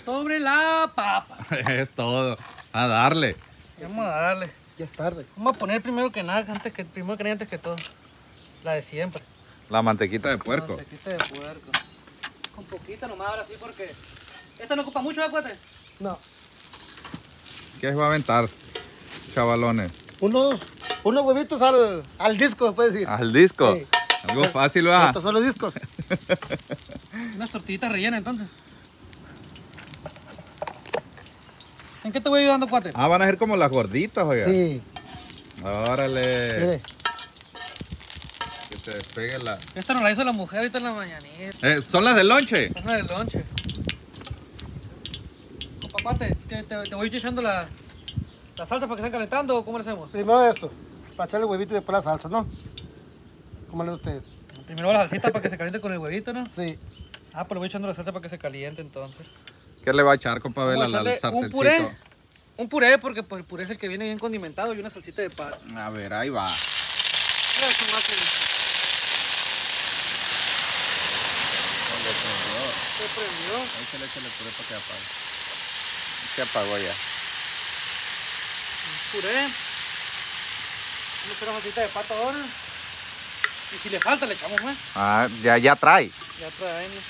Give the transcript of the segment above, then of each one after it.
Sobre la papa. Es todo. A darle. Vamos a darle. Ya es tarde. Vamos a poner primero que nada, antes que todo. La de siempre. La mantequita de puerco. Mantequita de puerco. Con poquita nomás ahora sí porque... Esta no ocupa mucho, acuérdate. No. ¿Qué se va a aventar, chavalones? Unos huevitos al disco, se puede decir. Al disco. Sí. Algo fácil, va. Estos son los discos. Unas tortillitas rellenas entonces. ¿En qué te voy ayudando, cuate? Ah, van a ser como las gorditas, oiga. Sí. Órale. Mire. Que se despegue la... Esta nos la hizo la mujer ahorita en la mañanita. ¿Son las del lonche? Es una del lonche. Compa, cuate, te voy echando la salsa para que estén calentando o cómo le hacemos. Primero esto, para echarle huevito y después la salsa, ¿no? ¿Cómo le ustedes? Primero la salsita para que se caliente con el huevito, ¿no? Sí. Ah, pues le voy echando la salsa para que se caliente entonces. ¿Qué le va a echar, compa Vela, Vamos a al echarle sartencito? un puré porque pues, el puré es el que viene bien condimentado y una salsita de pato. A ver, ahí va. Se prendió. Échale puré para que apague. Se apagó ya. Puré. Vamos a echar una salsita de pato ahora. Y si le falta le echamos más. Ah, ya trae. Ya traemos.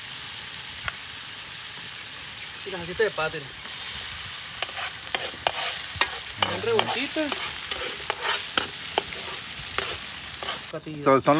Y la salsita de pato. Un revueltito. Son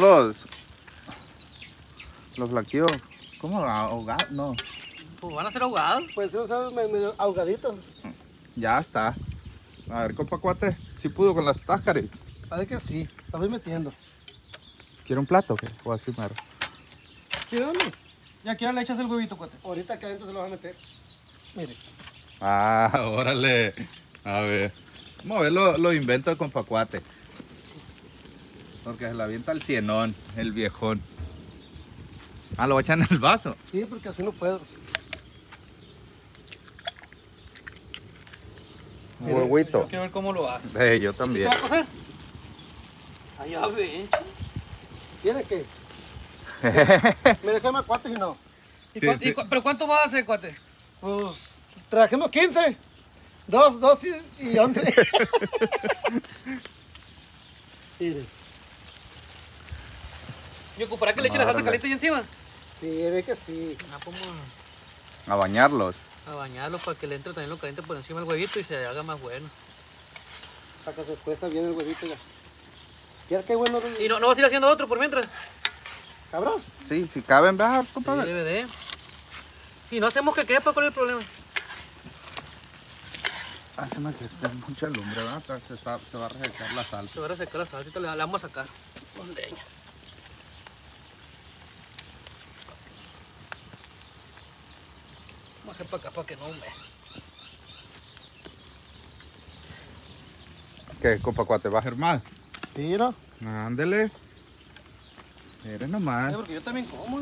los flaquillos. ¿Cómo? Ahogados, no. Pues van a ser ahogados. Pues sí, medio ahogaditos. Ya está. A ver, compa cuate, si pudo con las táscaras. Parece que sí, la voy metiendo. ¿Quiere un plato o qué? O así mero. ¿Sí, dónde? Ya quiero le echas el huevito, cuate. Ahorita que adentro se lo vas a meter. Mire. Ah, órale. A ver. Vamos a ver los inventos de compa cuate. Porque se la avienta el cienón, el viejón. Ah, lo echan en el vaso. Sí, porque así no puedo. Huevito. Yo quiero ver cómo lo hace. Yo ¿Se también. va a cocer? Allá ven. ¿Tiene que? Me dejé más cuates y no. Sí, sí. ¿Pero cuánto va a hacer, cuate? Pues trajimos 15. 2 y 11. Mire. ¿Y ocupará que le eche la salsa Órale. caliente ahí encima? Sí, ve que sí. Ah, vamos A bañarlos. a bañarlo para que le entre también lo caliente por encima del huevito y se haga más bueno. Para que se cuesta bien el huevito ya. Mira qué bueno. ¿Y no vas a ir haciendo otro por mientras? Cabrón. Sí, si caben, bajar, compa. Sí, DVD. Si no hacemos que quede, ¿para cuál es el problema? Haceme que esté mucha lumbre, ¿verdad? Se va a resecar la salsa. Se va a resecar la salsa, le vamos a sacar con leña. Vamos a hacer para acá para que no hume. ¿Qué, compa cuate? ¿Va a hacer más? Sí, ¿no? Ándele. Mire nomás. Porque yo también como.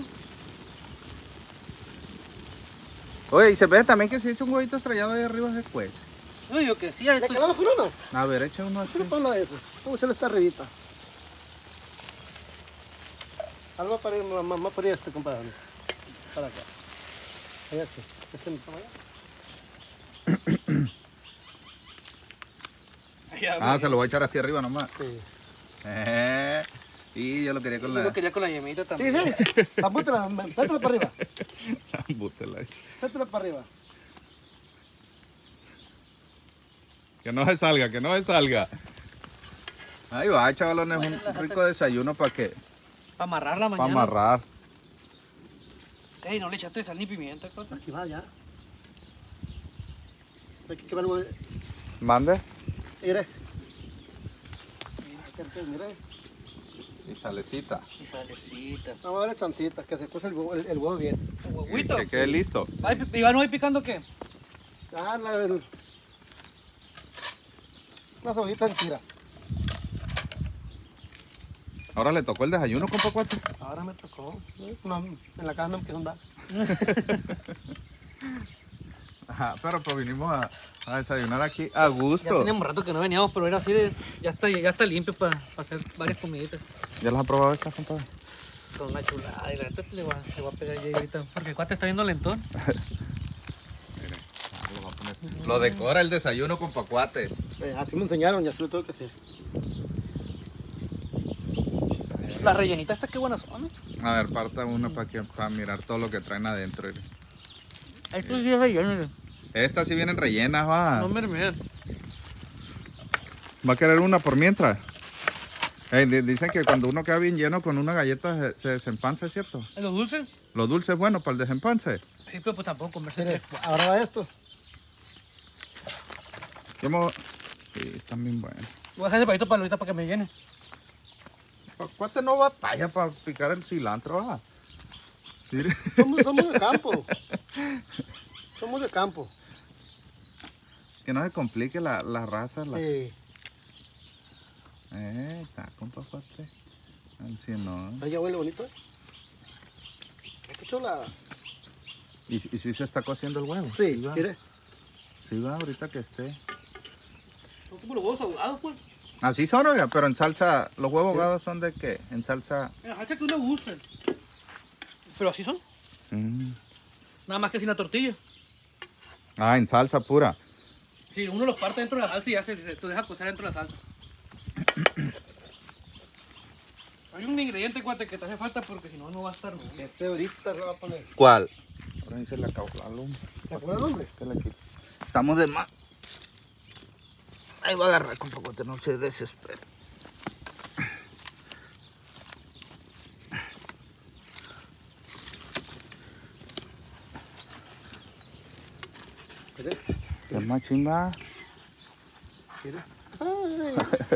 Oye, y se ve también que si echa un huevito estrellado ahí arriba después. No, yo que sí, ya ¿Le estoy... quedamos con uno? A ver, echa uno así. Solo para uno de esos. Vamos a echarle esta arribita. Algo para ir más por este, compadre. Para acá. Allá sí. Este no está allá. Ya, Se lo voy a echar así arriba nomás. Sí. Y yo lo quería con yo la... lo quería con la yemita Sí, también. sí. Zambútela, métela para arriba. Zambútela ahí. Métela para arriba. Que no se salga, que no se salga. Ahí va, chavalones, Bueno, un rico desayuno para que... Para amarrarla Para mañana. amarrar. Ey, no le echaste sal ni pimienta, cuate. Aquí va ya. Aquí que va algo de... Mande. Mire. Mire. Y salecita. Y salecita. Vamos a darle chancita, que se cuece el huevo bien. ¿El huevito? Que quede listo. ¿Iván, no voy picando qué? Ah, una cebollita entera. Ahora le tocó el desayuno, compa cuate. Ahora me tocó. No, en la casa no me quedó nada. Ajá, pero pues vinimos a desayunar aquí a Ya gusto. teníamos rato que no veníamos, pero era así de... Ya está limpio para hacer varias comiditas. ¿Ya las has probado estas, compadre? Son una chulada y la neta se va a pegar ya ahorita. Porque el cuate está viendo lentón. Lo decora el desayuno con pacuate. Así me enseñaron y así lo tengo que hacer. Las rellenitas estas qué buenas son. A ver, parta una para mirar todo lo que traen adentro. Esto sí es relleno, miren. Estas sí vienen rellenas, va. No, miren. ¿Va a querer una por mientras? Dicen que cuando uno queda bien lleno con una galleta se desempanza, ¿es cierto? ¿Los dulces? Los dulces buenos para el desempanse. Sí, pero pues tampoco comerse Mire, tres. ahora va esto. Sí, están bien buenos. Voy a dejar ese palito para ahorita para que me llene. Pacuate no batalla para picar el cilantro, va. Mire. Somos de campo. Somos de campo. Que no se complique la raza. Está con pacuate. Así no. Ahí ya huele bonito. Qué chulada. ¿Y si se está cociendo el huevo? Sí, va. mire. Sí va, ahorita que esté. Son como los huevos ahogados, pues. Así son, oiga, pero en salsa, ¿los huevos ahogados son de qué? En salsa... Mira, hacha que uno le guste. Pero así son. Nada más que sin la tortilla. Ah, en salsa pura. Sí, uno los parte dentro de la salsa y ya se deja cocer dentro de la salsa. Hay un ingrediente, cuate, que te hace falta porque si no, no va a estar. ¿No? Ese ahorita lo va a poner. ¿Cuál? Ahora dice la lumbre. ¿Te acuerdas el nombre? Estamos de más. Ahí va a agarrar con pacuate, no se desespere. Mire. ¿Qué más chimba? Mire. Ay.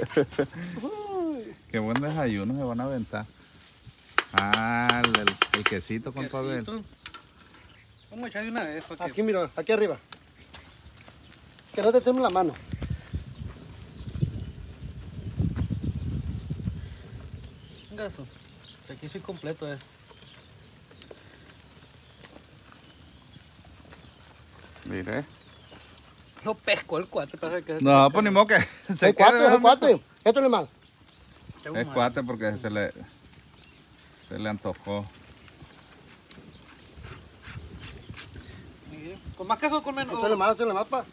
Qué buen desayuno se van a aventar. Ah, el quesito con Pavel. Vamos a echar de una vez para que... Aquí, mira, aquí arriba. Que no te tenemos la mano. Venga eso. Pues aquí soy completo, Mire. No pesco el cuate, pasa que... No, pues ni modo que se Es cuate, quede, es cuate. Esto es mal. Es cuate porque se le antojó. ¿Con más queso o con menos? Esto es mal, pa.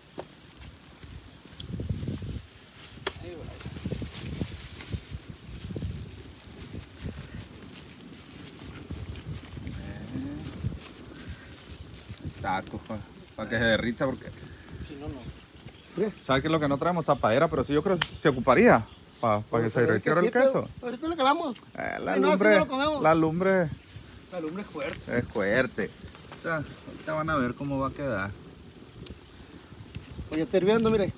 Tacos, para que se derrita porque... Si no, no. ¿Sabes qué es lo que no traemos? Tapadera, pero sí yo creo que se ocuparía para que se derritiera el queso. Ahorita le calamos. La Si no, así lumbre, no lo comemos. la lumbre La lumbre es fuerte. es fuerte. O sea, ahorita van a ver cómo va a quedar. Oye, está hirviendo, mire.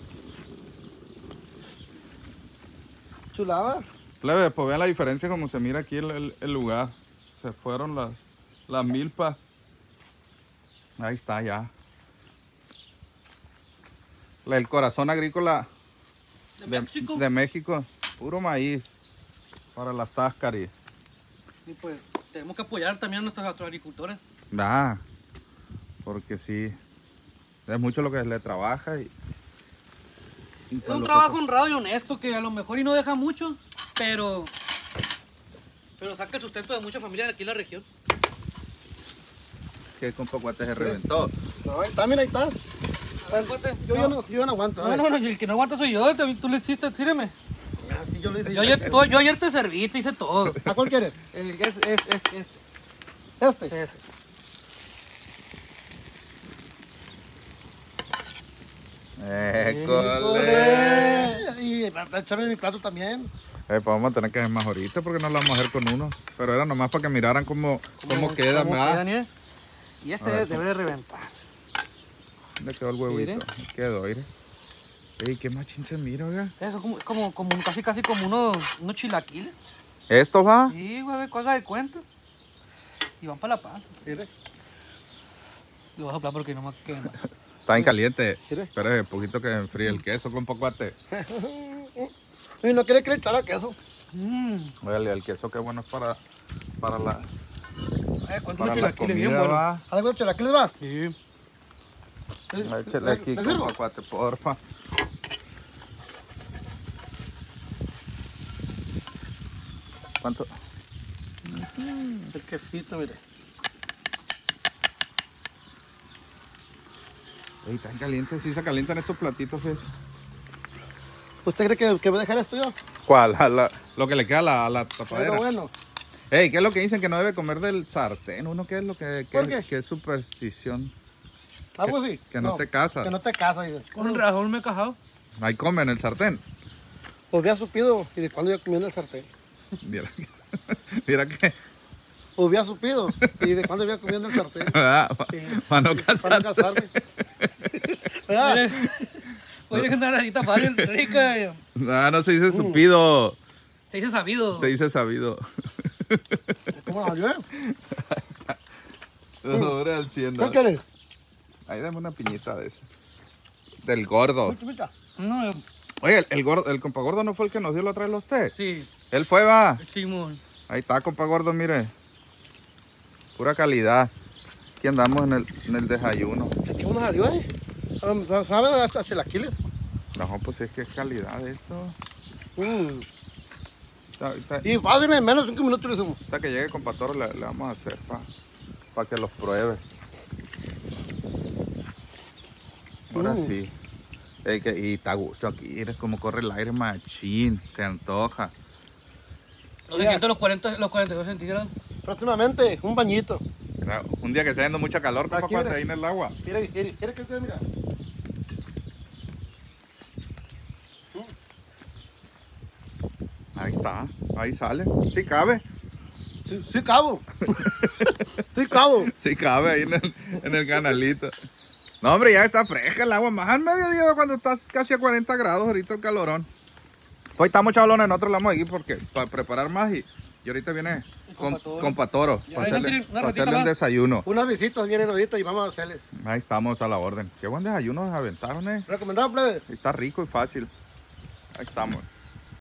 Chulada. Plebe, pues vean la diferencia como se mira aquí el lugar. Se fueron las milpas. Ahí está ya. El corazón agrícola de México. Puro maíz para las táscaris. Y pues tenemos que apoyar también a nuestros agricultores. Porque sí, es mucho lo que le trabaja. Y Es un trabajo honrado y honesto que a lo mejor y no deja mucho, pero saca el sustento de muchas familias de aquí en la región. Que con pacuate se reventó. No, también ahí está. Yo no aguanto. No, y el que no aguanta soy yo, tú le hiciste, síreme. Ah, sí, yo le hice. Yo ayer te serví, te hice todo. ¿A cuál quieres? Este. Este. ¡École! Y échame mi plato también. Pues vamos a tener que hacer más ahorita porque no la vamos a hacer con uno. Pero era nomás para que miraran cómo queda, ¿verdad? Y este debe de reventar. ¿Dónde quedó el huevito? Mire. Quedó, mire. Ey, qué machín se mira, oiga. Eso es como casi como unos chilaquiles. ¿Esto va? Sí, güey, haga de cuenta. Y van para la panza. Mire. Lo voy a soplar porque no me quema. Está bien caliente. Mire. Espera un poquito que enfríe el queso con pacuate. Y no quiere que le echara queso. Oye, el queso qué bueno es para la... ¿Cuántos Para la chilaquiles bien comida, buenos? va. ¿A cuántos chilaquiles va? Sí. Échale aquí ¿Le con sirvo? pacuate, porfa. ¿Cuánto? El quesito, mire. Ey, están calientes, sí se calientan estos platitos, fíjese. ¿Usted cree que voy a dejar esto yo? ¿Cuál? Lo que le queda a la tapadera. Pero bueno. Ey, ¿qué es lo que dicen que no debe comer del sartén? ¿Uno qué es lo que ¿Por qué? que es superstición? ¿Algo así? Que no te casas. Que no te casas. Dice. Con razón me he cajado. Ahí come en el sartén. Hubiera supido y de cuándo yo comí en el sartén. Mira, mira que... Hubiera supido y de cuándo había comido en el sartén. Sí. Para no Para casar. casarme. ¿Verdad? Oye, que andar así tapar el rica. No se dice supido. Se dice sabido. Se dice sabido. ¿Cómo la ayudé? Sobre al 100. ¿Qué quieres? Ahí dame una piñita de esa. Del gordo. Mira. No, Oye, el gordo, el compa gordo no fue el que nos dio la otra vez los té. sí, Él fue, va. Simón. Ahí está, compa gordo, mire. Pura calidad. Aquí andamos en el desayuno. ¿Qué uno salió, ¿Saben hasta chilaquiles? No, pues es que es calidad esto. Ahorita, Y fácil, en menos de 5 minutos lo hicimos. hasta que llegue compa Toro le vamos a hacer para que los pruebe. Ahora sí. Y está a gusto aquí, es como corre el aire machín, se antoja. Lo que siento los 42 centígrados. Próximamente, un bañito. Claro, un día que esté haciendo mucha calor, compa, Aquí, cuate, mira. ahí en el agua. Mira que mira. Ahí está, ahí sale. Sí cabe. Sí cabo. Sí cabo. Sí cabe ahí en el canalito. No, hombre, ya está fresca el agua. Más al mediodía cuando estás casi a 40 grados ahorita el calorón. Hoy estamos chavalones, nosotros le vamos a ir porque para preparar más y ahorita viene compa Toro Ya, para ahí no hacerle, tiene una para ratita hacerle un más. desayuno. Unas visitas vienen ahorita y vamos a hacerles. Ahí estamos a la orden. Qué buen desayuno nos aventaron, ¿Recomendado, plebe? Está rico y fácil. Ahí estamos.